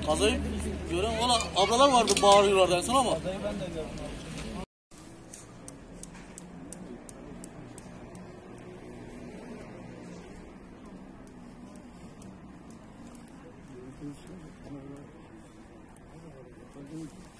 Adayı gören valla ablalar vardı bağırıyorlardı en son ama. Adayı ben de gördüm. Thank you.